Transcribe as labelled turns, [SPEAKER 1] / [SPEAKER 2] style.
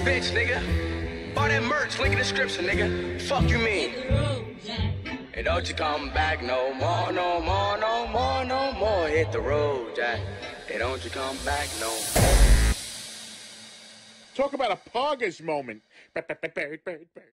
[SPEAKER 1] bitch, nigga. Buy that merch, link in the description, nigga. Fuck you mean? Hey, don't you come back no more, no more, no more, no more. Hit the road, Jack. Hey, don't you come back no more.
[SPEAKER 2] Talk about a poggers moment.